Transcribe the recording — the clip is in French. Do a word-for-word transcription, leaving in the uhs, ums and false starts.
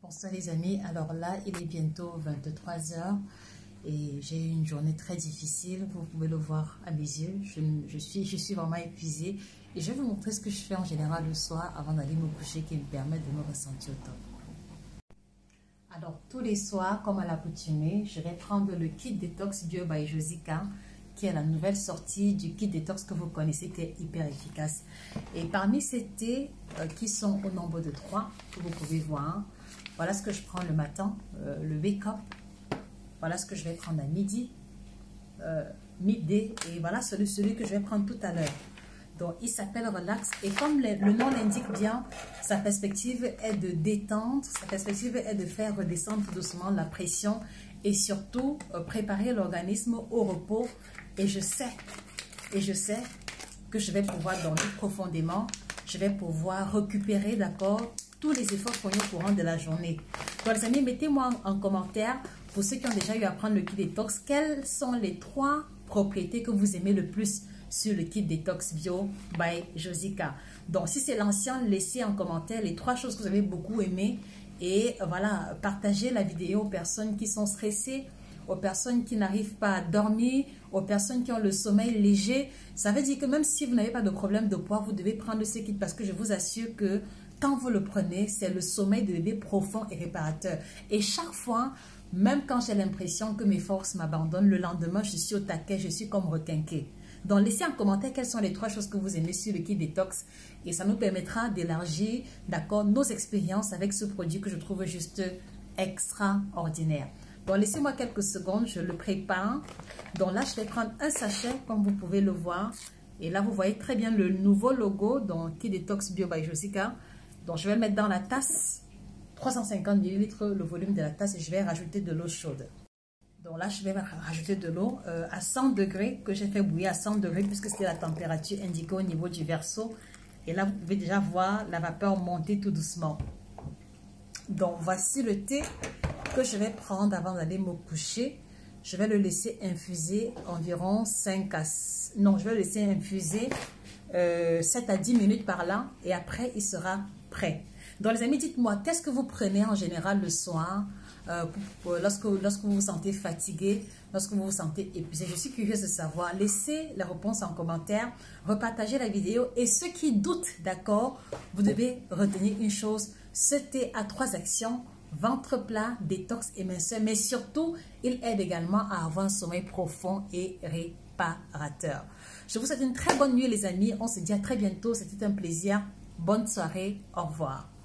Bonsoir les amis, alors là il est bientôt vingt-trois heures et j'ai eu une journée très difficile, vous pouvez le voir à mes yeux, je, je, suis, je suis vraiment épuisée et je vais vous montrer ce que je fais en général le soir avant d'aller me coucher qui me permet de me ressentir au top. Alors tous les soirs, comme à l'accoutumée, je vais prendre le kit détox Bio by Josica qui est la nouvelle sortie du kit détox que vous connaissez qui est hyper efficace. Et parmi ces thés euh, qui sont au nombre de trois, que vous pouvez voir, voilà ce que je prends le matin, euh, le wake up. Voilà ce que je vais prendre à midi, euh, midday. Et voilà celui, celui que je vais prendre tout à l'heure. Donc, il s'appelle Relax. Et comme le, le nom l'indique bien, sa perspective est de détendre. Sa perspective est de faire redescendre doucement la pression. Et surtout, euh, préparer l'organisme au repos. Et je sais, et je sais que je vais pouvoir dormir profondément. Je vais pouvoir récupérer, d'accord, tous les efforts fournis au courant de la journée. Donc les amis, mettez-moi en, en commentaire, pour ceux qui ont déjà eu à prendre le kit détox, quelles sont les trois propriétés que vous aimez le plus sur le kit détox Bio by Josica. Donc si c'est l'ancien, laissez en commentaire les trois choses que vous avez beaucoup aimées et voilà, partagez la vidéo aux personnes qui sont stressées, aux personnes qui n'arrivent pas à dormir, aux personnes qui ont le sommeil léger. Ça veut dire que même si vous n'avez pas de problème de poids, vous devez prendre ce kit parce que je vous assure que quand vous le prenez, c'est le sommeil de bébé profond et réparateur. Et chaque fois, même quand j'ai l'impression que mes forces m'abandonnent, le lendemain, je suis au taquet, je suis comme requinquée. Donc, laissez en commentaire quelles sont les trois choses que vous aimez sur le kit détox. Et ça nous permettra d'élargir, d'accord, nos expériences avec ce produit que je trouve juste extraordinaire. Donc, laissez-moi quelques secondes, je le prépare. Donc là, je vais prendre un sachet, comme vous pouvez le voir. Et là, vous voyez très bien le nouveau logo, donc kit détox Bio by Josica. Donc, je vais le mettre dans la tasse, trois cent cinquante millilitres le volume de la tasse et je vais rajouter de l'eau chaude. Donc là, je vais rajouter de l'eau euh, à cent degrés que j'ai fait bouillir à cent degrés puisque c'était la température indiquée au niveau du verso. Et là, vous pouvez déjà voir la vapeur monter tout doucement. Donc, voici le thé que je vais prendre avant d'aller me coucher. Je vais le laisser infuser environ cinq à... Non, je vais le laisser infuser euh, sept à dix minutes par là et après, il sera prêt. Donc les amis, dites-moi, qu'est-ce que vous prenez en général le soir euh, pour, pour, lorsque, lorsque vous vous sentez fatigué, lorsque vous vous sentez épuisé? Je suis curieuse de savoir. Laissez la réponse en commentaire, repartagez la vidéo et ceux qui doutent, d'accord, vous devez retenir une chose, ce thé a trois actions, ventre plat, détox et minceur, mais surtout, il aide également à avoir un sommeil profond et réparateur. Je vous souhaite une très bonne nuit les amis, on se dit à très bientôt, c'était un plaisir. Bonne soirée, au revoir.